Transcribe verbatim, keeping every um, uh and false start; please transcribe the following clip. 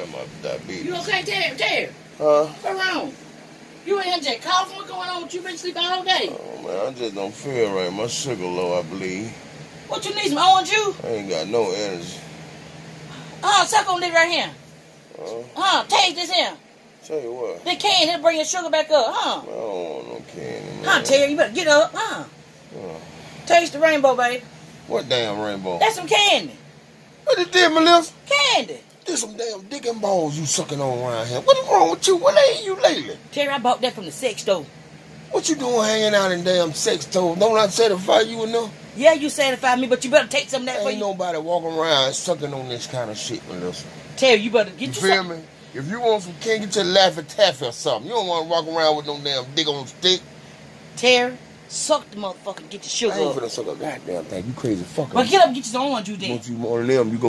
man. My diabetes. You okay, Terry? Terry? Huh? What's wrong? You in here just coughing? What's going on with you? Been sleeping all day? Oh, man, I just don't feel right. My sugar low, I believe. What you need, some orange juice? I ain't got no energy. Uh, suck on this right here. Huh? Huh, taste this here. Tell you what. This can, it'll bring your sugar back up, huh? I don't want no candy, man. Huh, Terry, you better get up, huh? Uh, Taste the rainbow, baby. what damn rainbow? That's some candy. What it did, Melissa? Candy. There's some damn dick and balls you sucking on around here. What's wrong with you? What ain't you lately? Terry, I bought that from the sex store. What you doing hanging out in damn sex toys? Don't I certify you enough? Yeah, you satisfy me, but you better take some of that for Ain't you. nobody walking around sucking on this kind of shit, Melissa. Terry, you better get You you feel some. me? If you want some candy, get your Laffy Taffy or something. You don't want to walk around with no damn dick on a stick. Terry, suck the motherfucker and get the sugar I ain't up. finna suck a goddamn thing. You crazy fucker. But get up and get you some orange juice then. Want you more of them, you go